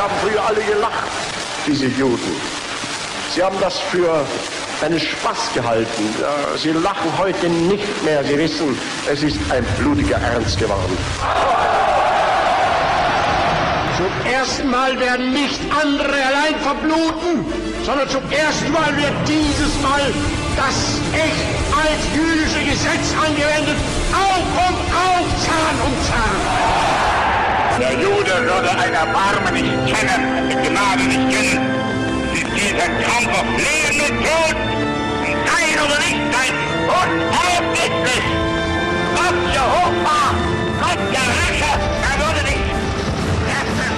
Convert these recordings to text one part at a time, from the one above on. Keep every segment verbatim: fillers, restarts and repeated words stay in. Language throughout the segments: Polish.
haben früher alle gelacht, diese Juden. Sie haben das für einen Spaß gehalten. Sie lachen heute nicht mehr. Sie wissen, es ist ein blutiger Ernst geworden. Zum ersten Mal werden nicht andere allein verbluten, sondern zum ersten Mal wird dieses Mal das echt altjüdische Gesetz angewendet. Aug um Aug, Zahn um Zahn. Der Jude würde ein Erbarmen nicht kennen, eine Gnade nicht kennen. Es ist dieser Kampf auf Leben und Tod, sein oder nicht sein, unerbittlich. Gott Jehova, Gott der Rächer, er würde nicht treffen.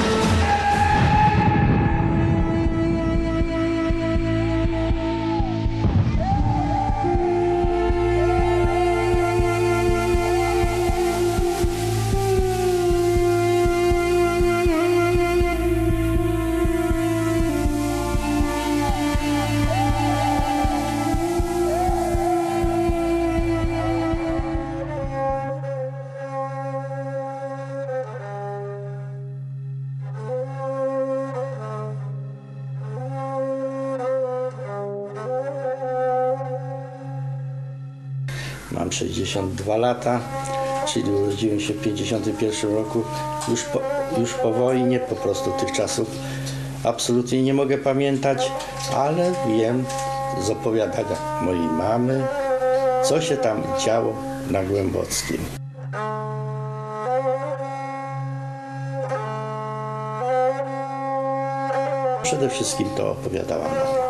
Mam sześćdziesiąt dwa lata, czyli urodziłem się w pięćdziesiątym pierwszym roku. Już po, już po wojnie, po prostu tych czasów absolutnie nie mogę pamiętać, ale wiem z opowiadania mojej mamy, co się tam działo na Głębockim. Przede wszystkim to opowiadała mama.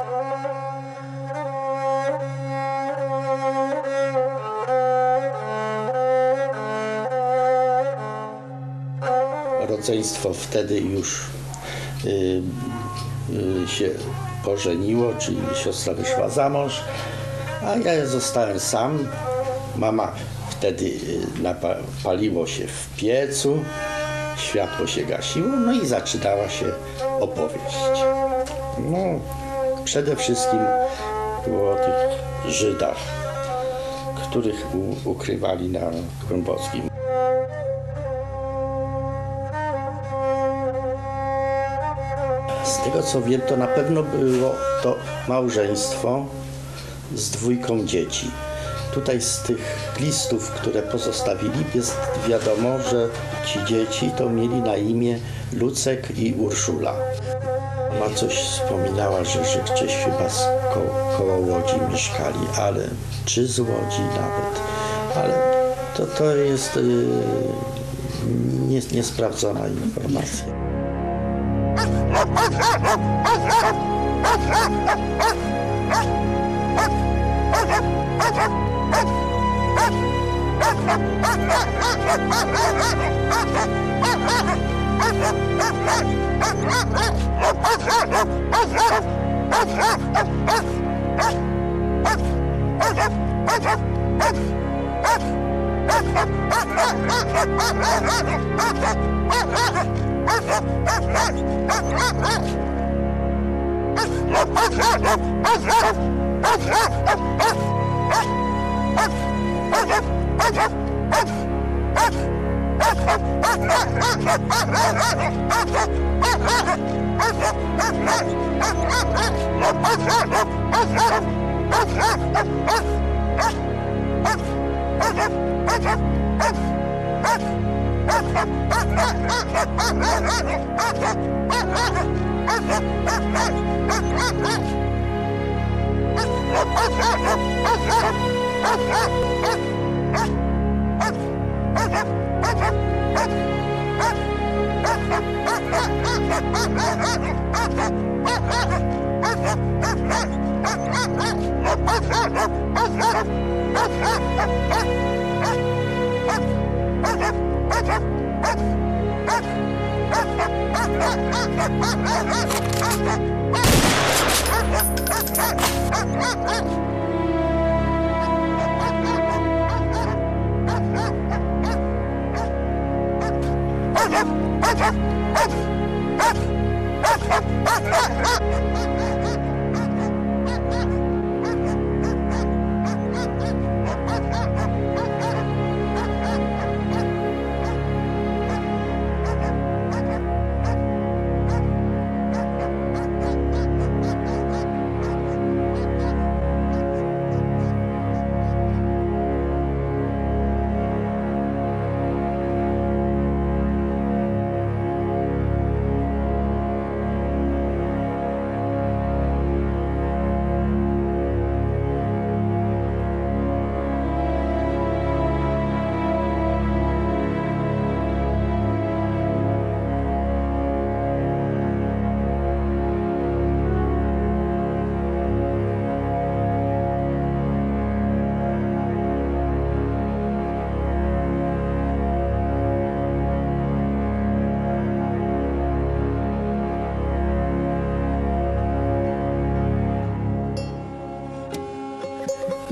Rodzeństwo wtedy już y, y, się pożeniło, czyli siostra wyszła za mąż, a ja zostałem sam. Mama wtedy y, paliło się w piecu, światło się gasiło, no i zaczynała się opowieść. No, przede wszystkim było o tych Żydach, których u, ukrywali na Głębockim. Z tego co wiem, to na pewno było to małżeństwo z dwójką dzieci. Tutaj z tych listów, które pozostawili, jest wiadomo, że ci dzieci to mieli na imię Lucek i Urszula. Ona coś wspominała, że, że gdzieś chyba z ko koło Łodzi mieszkali, ale czy z Łodzi nawet, ale to, to jest yy, nie, niesprawdzona informacja.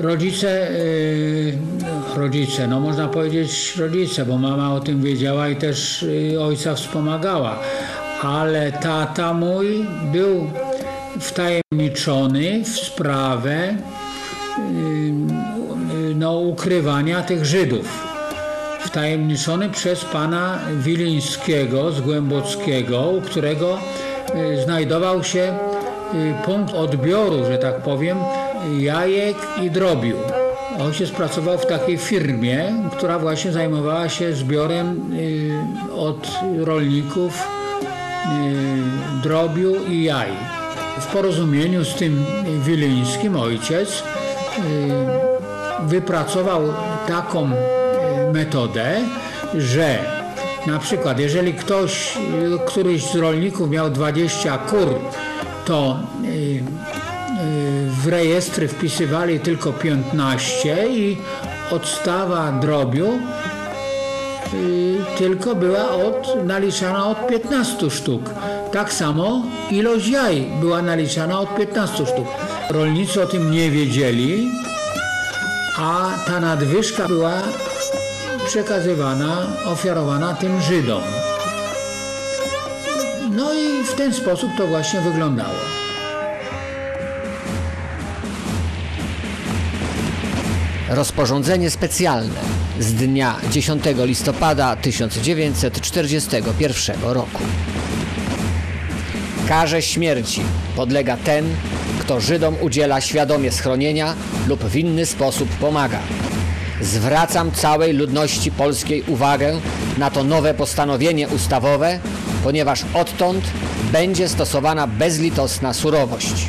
Rodzice, yy, rodzice, no można powiedzieć rodzice, bo mama o tym wiedziała i też yy, ojca wspomagała, ale tata mój był wtajemniczony w sprawę yy, no, ukrywania tych Żydów. Wtajemniczony przez pana Wilińskiego z Głębockiego, u którego yy, znajdował się yy, punkt odbioru, że tak powiem, jajek i drobiu. Ojciec pracował w takiej firmie, która właśnie zajmowała się zbiorem y, od rolników y, drobiu i jaj. W porozumieniu z tym Wilińskim ojciec y, wypracował taką y, metodę, że na przykład jeżeli ktoś, y, któryś z rolników miał dwadzieścia kur, to y, w rejestry wpisywali tylko piętnaście i odstawa drobiu y, tylko była od, naliczana od piętnastu sztuk. Tak samo ilość jaj była naliczana od piętnastu sztuk. Rolnicy o tym nie wiedzieli, a ta nadwyżka była przekazywana, ofiarowana tym Żydom. No i w ten sposób to właśnie wyglądało. Rozporządzenie specjalne z dnia dziesiątego listopada tysiąc dziewięćset czterdziestego pierwszego roku. Karze śmierci podlega ten, kto Żydom udziela świadomie schronienia lub w inny sposób pomaga. Zwracam całej ludności polskiej uwagę na to nowe postanowienie ustawowe, ponieważ odtąd będzie stosowana bezlitosna surowość.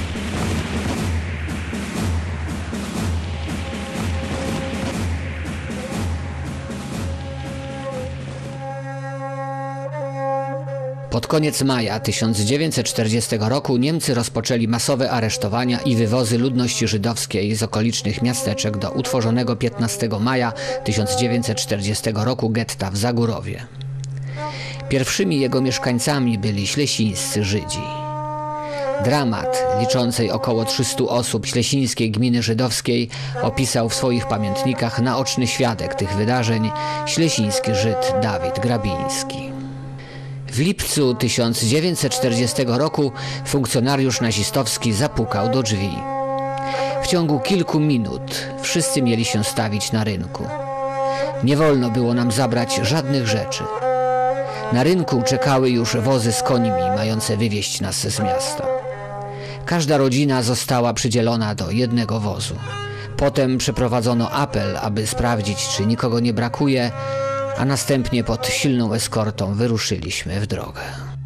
Pod koniec maja tysiąc dziewięćset czterdziestego roku Niemcy rozpoczęli masowe aresztowania i wywozy ludności żydowskiej z okolicznych miasteczek do utworzonego piętnastego maja tysiąc dziewięćset czterdziestego roku getta w Zagórowie. Pierwszymi jego mieszkańcami byli ślesińscy Żydzi. Dramat liczącej około trzystu osób ślesińskiej gminy żydowskiej opisał w swoich pamiętnikach naoczny świadek tych wydarzeń, ślesiński Żyd Dawid Grabiński. W lipcu tysiąc dziewięćset czterdziestego roku funkcjonariusz nazistowski zapukał do drzwi. W ciągu kilku minut wszyscy mieli się stawić na rynku. Nie wolno było nam zabrać żadnych rzeczy. Na rynku czekały już wozy z końmi mające wywieźć nas z miasta. Każda rodzina została przydzielona do jednego wozu. Potem przeprowadzono apel, aby sprawdzić, czy nikogo nie brakuje, a następnie pod silną eskortą wyruszyliśmy w drogę.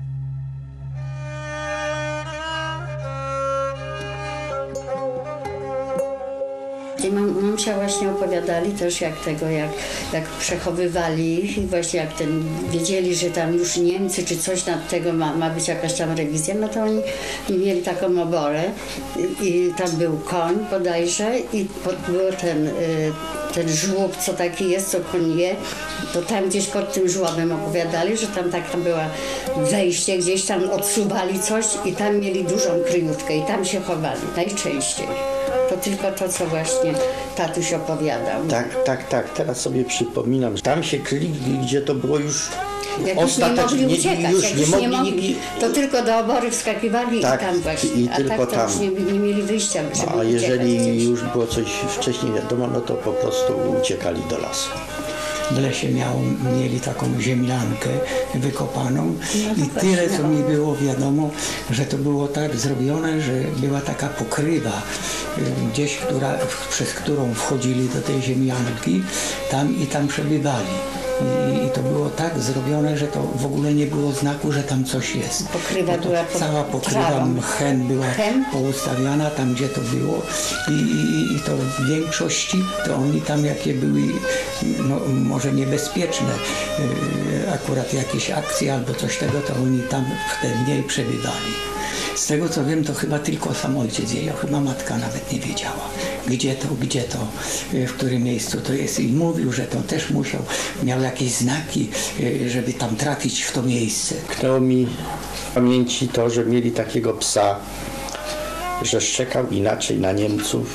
I mam, mamcia właśnie opowiadali też jak tego, jak, jak przechowywali, właśnie jak ten, wiedzieli, że tam już Niemcy czy coś nad tego ma, ma być jakaś tam rewizja, no to oni mieli taką oborę i, i tam był koń bodajże i pod, był ten, y, ten żłób, co taki jest, co koń je, to tam gdzieś pod tym żłobem opowiadali, że tam taka była wejście, gdzieś tam odsuwali coś i tam mieli dużą kryjówkę i tam się chowali najczęściej. To tylko to, co właśnie tatuś opowiadał. Tak, tak, tak. Teraz sobie przypominam, że tam się kryli, gdzie to było już jak ostatecznie. Już nie mogli uciekać, już jak nie już mogli, nie mogli, nikt... to tylko do obory wskakiwali tak, i tam właśnie. I a tylko tak to tam. już nie, nie mieli wyjścia, żeby A jeżeli gdzieś. już było coś wcześniej wiadomo, no to po prostu uciekali do lasu. W lesie miał, mieli taką ziemniankę wykopaną no i tyle, co mi było wiadomo, że to było tak zrobione, że była taka pokrywa gdzieś, która, przez którą wchodzili do tej ziemnianki, tam i tam przebywali. I, I to było tak zrobione, że to w ogóle nie było znaku, że tam coś jest. Pokrywa była pod cała pokrywa, trawą. mchen była Mchen? poustawiana tam, gdzie to było. I, i, i to w większości to oni tam, jakie były, no, może niebezpieczne, yy, akurat jakieś akcje albo coś tego, to oni tam wtedy przebywali. Z tego co wiem, to chyba tylko sam ojciec wiedział, chyba matka nawet nie wiedziała, gdzie to, gdzie to, w którym miejscu to jest i mówił, że to też musiał, miał jakieś znaki, żeby tam trafić w to miejsce. Tknęło mi w pamięci to, że mieli takiego psa, że szczekał inaczej na Niemców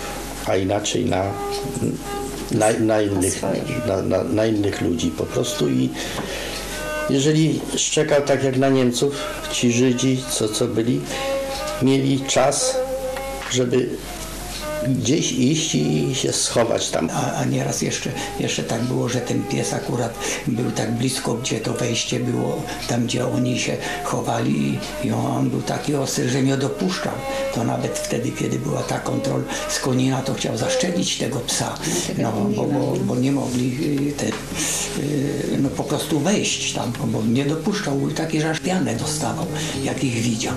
a inaczej na, na, na, innych, na, na, na innych ludzi po prostu. I jeżeli szczekał tak jak na Niemców, ci Żydzi, co, co byli, mieli czas, żeby gdzieś iść i się schować tam. A, a nieraz jeszcze, jeszcze tak było, że ten pies akurat był tak blisko, gdzie to wejście było, tam gdzie oni się chowali i on był taki ostry, że nie dopuszczał. To nawet wtedy, kiedy była ta kontrola z konina, to chciał zaszczelić tego psa, no, bo, bo, bo nie mogli te, no, po prostu wejść tam, bo nie dopuszczał, był taki, że aż pianę dostawał, jak ich widział.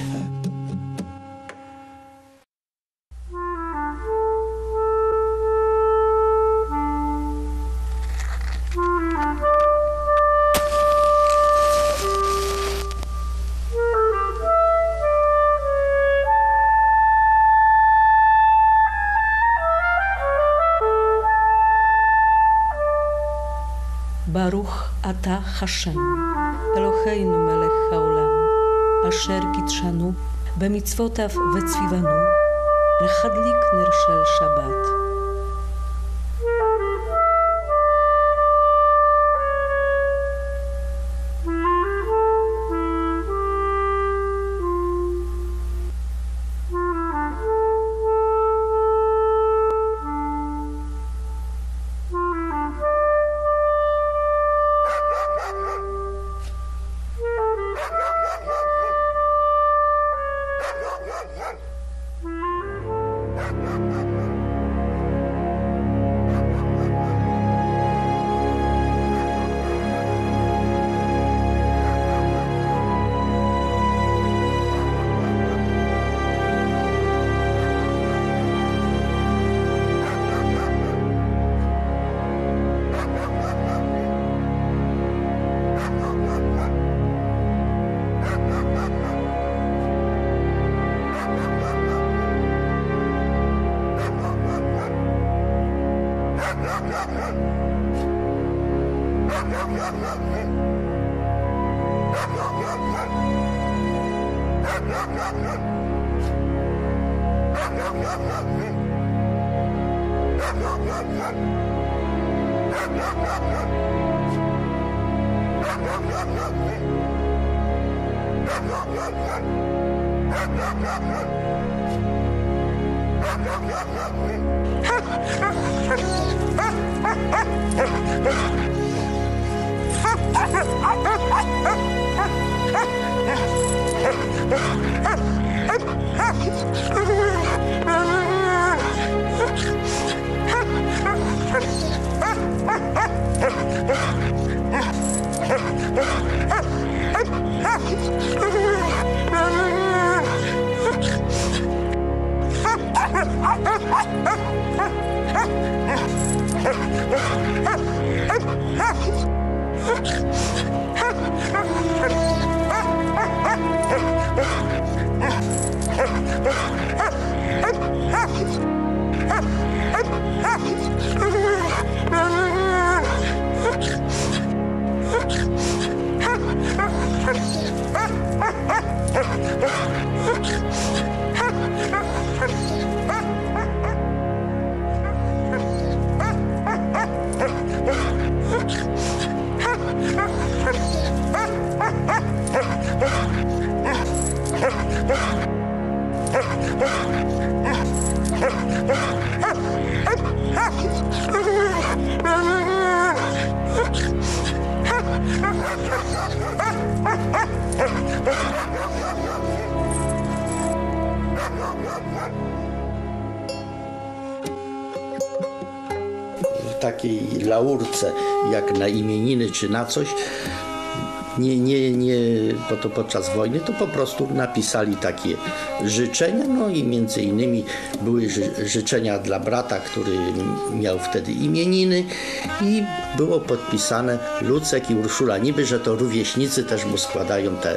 Baruch ata Hashem, Eloheinu melech haolam, asher kitshanu, bemitzvotav vetzvivanu, lechadlik ner shel Shabbat. W takiej laurce, jak na imieniny czy na coś, nie, nie, nie, bo to podczas wojny, to po prostu napisali takie życzenia, no i między innymi były ży, życzenia dla brata, który miał wtedy imieniny i było podpisane Lucek i Urszula, niby, że to rówieśnicy też mu składają te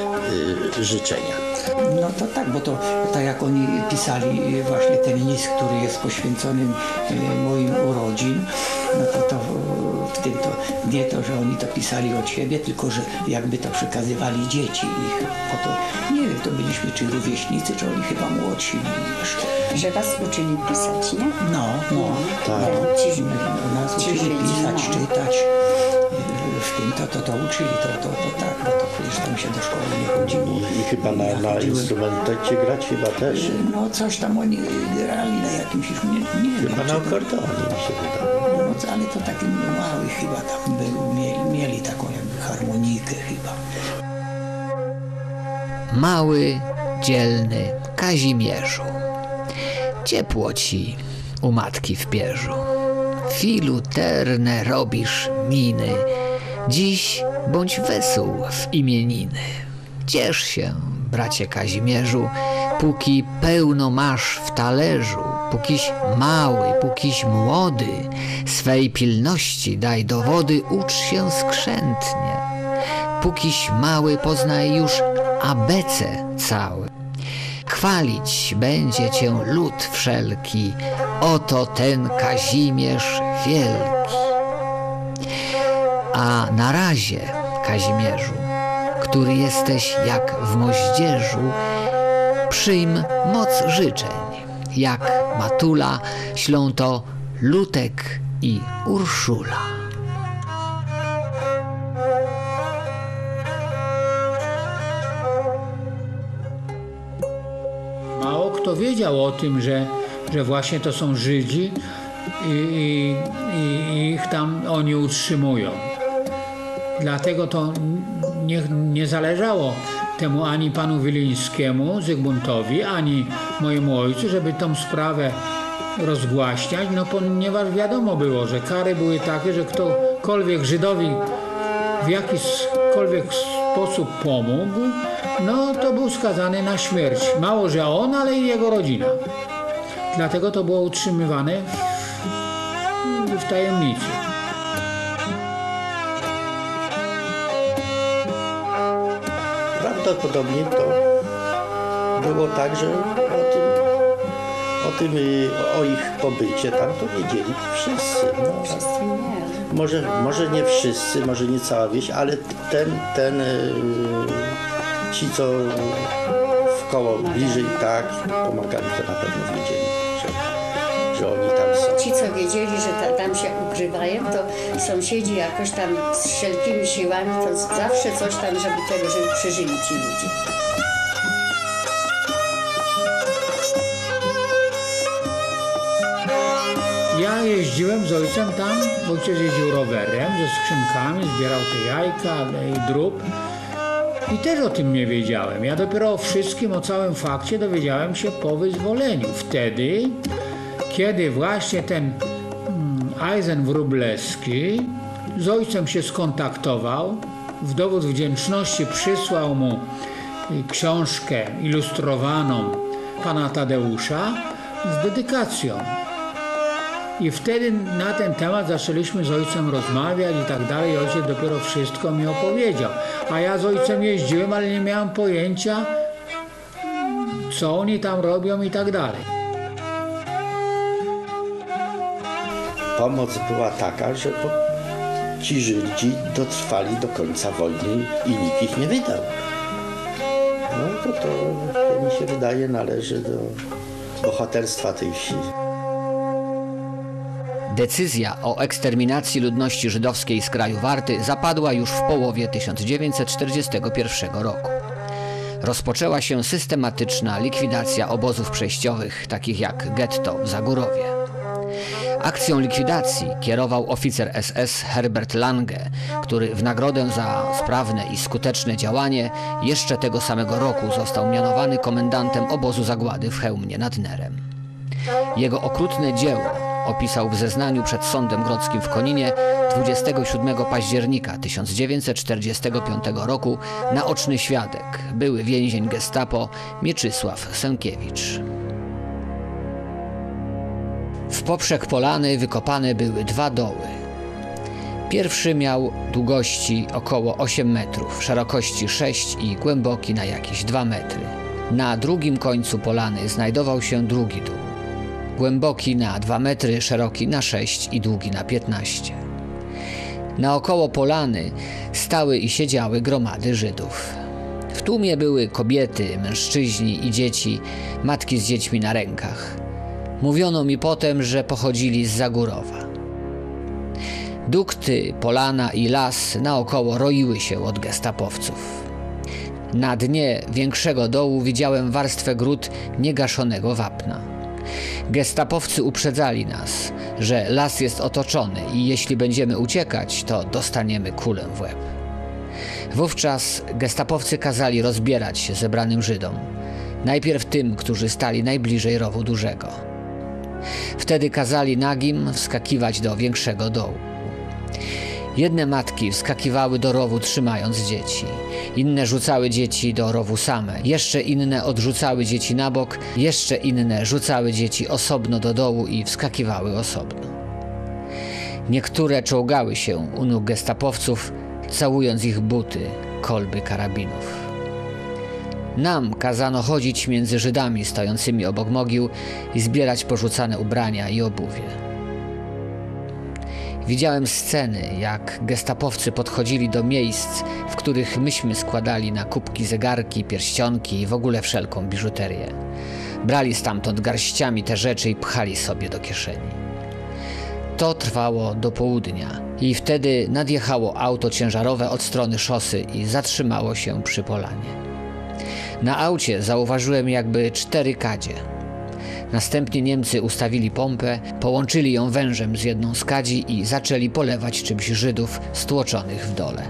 y, życzenia. No to tak, bo to tak jak oni pisali właśnie ten list, który jest poświęcony moim urodzin, no to, to w tym to nie to, że oni to pisali od siebie, tylko że jakby to przekazywali dzieci ich. Oto, nie wiem, to byliśmy czy rówieśnicy, czy oni chyba młodsi byli jeszcze. Że was uczyli pisać, nie? No, no, tak. no. Ci, Nas ci uczyli Żydzi, pisać, no. czytać. W tym to, to, to uczyli, to, to, to tak, bo to przecież tam się do szkoły nie chodziło. I, i chyba na, Ja na chodziłem- instrumencie grać chyba też. No coś tam oni grali na jakimś, już nie, nie wiem. Chyba czy na to- akordeonie mi się wydaje. No, co, ale to taki mały chyba tam był, mieli, mieli taką jakby harmonikę chyba. Mały, dzielny Kazimierzu. Ciepło ci u matki w pierzu. Filuterne robisz miny. Dziś bądź wesół w imieniny. Ciesz się, bracie Kazimierzu, póki pełno masz w talerzu, pókiś mały, pókiś młody, swej pilności daj dowody, ucz się skrzętnie. Pókiś mały, poznaj już abecę cały. Chwalić będzie cię lud wszelki, oto ten Kazimierz wielki. A na razie, Kazimierzu, który jesteś jak w moździerzu, przyjm moc życzeń, jak Matula, ślą to Lutek i Urszula. Mało kto wiedział o tym, że, że właśnie to są Żydzi i, i, i ich tam oni utrzymują. Dlatego to nie, nie zależało temu ani panu Wylińskiemu, Zygmuntowi, ani mojemu ojcu, żeby tą sprawę rozgłaśniać, no ponieważ wiadomo było, że kary były takie, że ktokolwiek Żydowi w jakikolwiek sposób pomógł, no to był skazany na śmierć. Mało, że on, ale i jego rodzina. Dlatego to było utrzymywane w, w tajemnicy. Prawdopodobnie to było tak, że o tym, o, tym, y, o ich pobycie tam to wiedzieli wszyscy. No, Wszyscy nie. może, może nie wszyscy, może nie cała wieś, ale ten, ten y, ci, co w koło bliżej, tak, pomagali, to na pewno wiedzieli, że, że oni tam są. Ci, co wiedzieli, że ta, tam się ukrywają, to sąsiedzi jakoś tam z wszelkimi siłami, to zawsze coś tam, żeby tego, żeby przeżyli ci ludzie. Ja jeździłem z ojcem tam, bo ojciec jeździł rowerem ze skrzynkami, zbierał te jajka i drób. I też o tym nie wiedziałem. Ja dopiero o wszystkim, o całym fakcie dowiedziałem się po wyzwoleniu. Wtedy, kiedy właśnie ten Eisen Wróblewski z ojcem się skontaktował, w dowód wdzięczności przysłał mu książkę ilustrowaną pana Tadeusza z dedykacją. I wtedy na ten temat zaczęliśmy z ojcem rozmawiać i tak dalej. Ojciec dopiero wszystko mi opowiedział. A ja z ojcem jeździłem, ale nie miałem pojęcia, co oni tam robią i tak dalej. Pomoc była taka, że po, ci Żydzi dotrwali do końca wojny i nikt ich nie wydał. No to to, to mi się wydaje należy do bohaterstwa tej wsi. Decyzja o eksterminacji ludności żydowskiej z kraju Warty zapadła już w połowie tysiąc dziewięćset czterdziestego pierwszego roku. Rozpoczęła się systematyczna likwidacja obozów przejściowych, takich jak getto w Zagórowie. Akcją likwidacji kierował oficer S S Herbert Lange, który w nagrodę za sprawne i skuteczne działanie jeszcze tego samego roku został mianowany komendantem obozu zagłady w Chełmie nad Nerem. Jego okrutne dzieło opisał w zeznaniu przed Sądem Grodzkim w Koninie dwudziestego siódmego października tysiąc dziewięćset czterdziestego piątego roku naoczny świadek, były więzień gestapo Mieczysław Sękiewicz. W poprzek polany wykopane były dwa doły. Pierwszy miał długości około osiem metrów, szerokości sześć i głęboki na jakieś dwa metry. Na drugim końcu polany znajdował się drugi dół. Głęboki na dwa metry, szeroki na sześć i długi na piętnaście. Naokoło polany stały i siedziały gromady Żydów. W tłumie były kobiety, mężczyźni i dzieci, matki z dziećmi na rękach. Mówiono mi potem, że pochodzili z Zagórowa. Dukty, polana i las naokoło roiły się od gestapowców. Na dnie większego dołu widziałem warstwę grud niegaszonego wapna. Gestapowcy uprzedzali nas, że las jest otoczony i jeśli będziemy uciekać, to dostaniemy kulę w łeb. Wówczas gestapowcy kazali rozbierać się zebranym Żydom, najpierw tym, którzy stali najbliżej rowu dużego. Wtedy kazali nagim wskakiwać do większego dołu. Jedne matki wskakiwały do rowu trzymając dzieci, inne rzucały dzieci do rowu same, jeszcze inne odrzucały dzieci na bok, jeszcze inne rzucały dzieci osobno do dołu i wskakiwały osobno. Niektóre czołgały się u nóg gestapowców, całując ich buty, kolby karabinów. Nam kazano chodzić między Żydami stojącymi obok mogił i zbierać porzucane ubrania i obuwie. Widziałem sceny, jak gestapowcy podchodzili do miejsc, w których myśmy składali na kubki zegarki, pierścionki i w ogóle wszelką biżuterię. Brali stamtąd garściami te rzeczy i pchali sobie do kieszeni. To trwało do południa i wtedy nadjechało auto ciężarowe od strony szosy i zatrzymało się przy polanie. Na aucie zauważyłem jakby cztery kadzie. Następnie Niemcy ustawili pompę, połączyli ją wężem z jedną z kadzi i zaczęli polewać czymś Żydów stłoczonych w dole.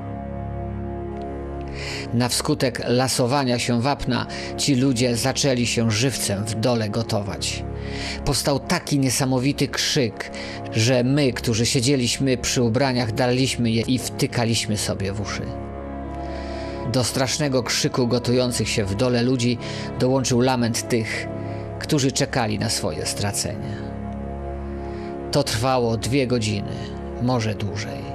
Na wskutek lasowania się wapna ci ludzie zaczęli się żywcem w dole gotować. Powstał taki niesamowity krzyk, że my, którzy siedzieliśmy przy ubraniach, daliśmy je i wtykaliśmy sobie w uszy. Do strasznego krzyku gotujących się w dole ludzi dołączył lament tych, którzy czekali na swoje stracenie. To trwało dwie godziny, może dłużej.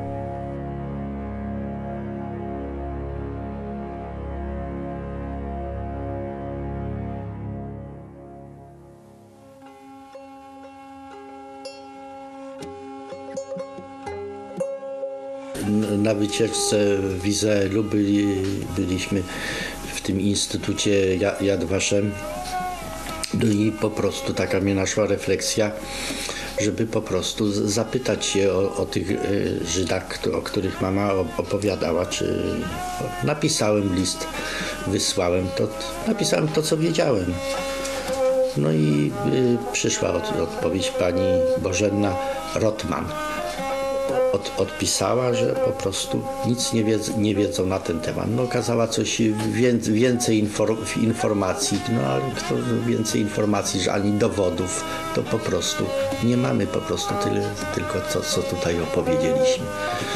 Na wycieczce w Izraelu byli, byliśmy w tym instytucie Yad Vashem. No i po prostu taka mnie naszła refleksja, żeby po prostu zapytać się o, o tych Żydach, o których mama opowiadała, czy napisałem list, wysłałem to, napisałem to, co wiedziałem. No i y, przyszła od, odpowiedź pani Bożenna Rotman. Od, odpisała, że po prostu nic nie, wiedz, nie wiedzą na ten temat. No okazała coś więcej, więcej infor, informacji, no ale kto więcej informacji, że ani dowodów, to po prostu nie mamy po prostu tyle, tylko to, co tutaj opowiedzieliśmy.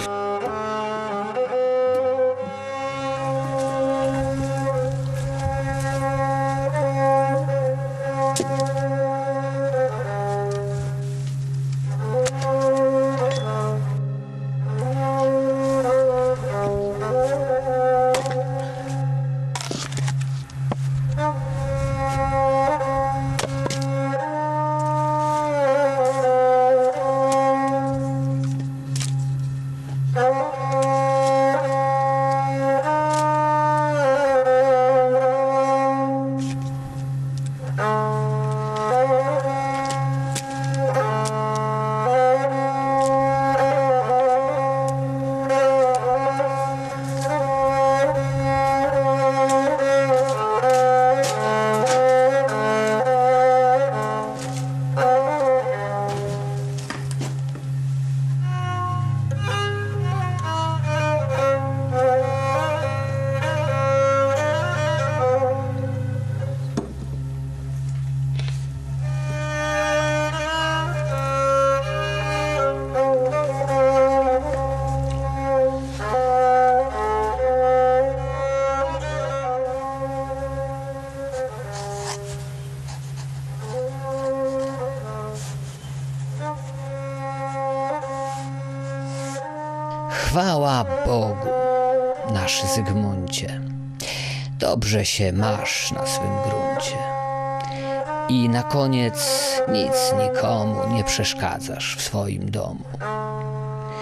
Chwała Bogu, nasz Zygmuncie. Dobrze się masz na swym gruncie. I na koniec nic nikomu nie przeszkadzasz w swoim domu.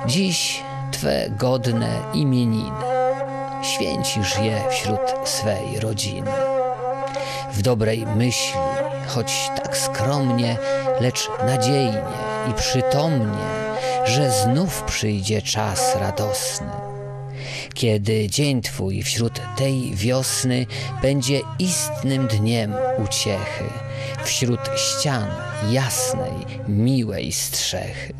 Dziś Twe godne imieniny, święcisz je wśród swej rodziny. W dobrej myśli, choć tak skromnie, lecz nadziejnie i przytomnie, że znów przyjdzie czas radosny, kiedy dzień Twój wśród tej wiosny będzie istnym dniem uciechy, wśród ścian jasnej, miłej strzechy.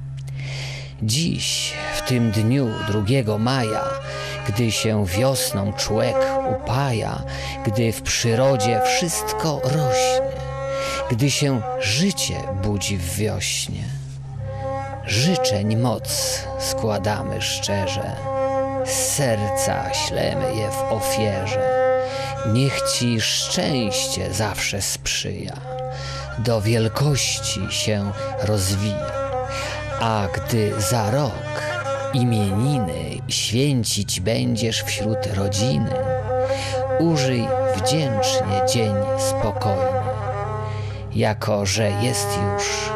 Dziś, w tym dniu drugiego maja, gdy się wiosną człek upaja, gdy w przyrodzie wszystko rośnie, gdy się życie budzi w wiośnie, życzeń moc składamy szczerze, z serca ślemy je w ofierze. Niech Ci szczęście zawsze sprzyja, do wielkości się rozwija, a gdy za rok imieniny święcić będziesz wśród rodziny, użyj wdzięcznie dzień spokojny, jako że jest już